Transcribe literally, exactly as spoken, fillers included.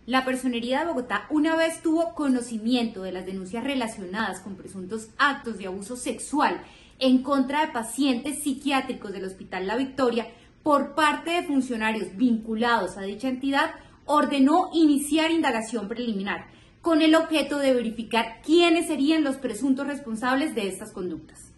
La Personería de Bogotá, una vez tuvo conocimiento de las denuncias relacionadas con presuntos actos de abuso sexual en contra de pacientes psiquiátricos del Hospital La Victoria por parte de funcionarios vinculados a dicha entidad, ordenó iniciar indagación preliminar con el objeto de verificar quiénes serían los presuntos responsables de estas conductas.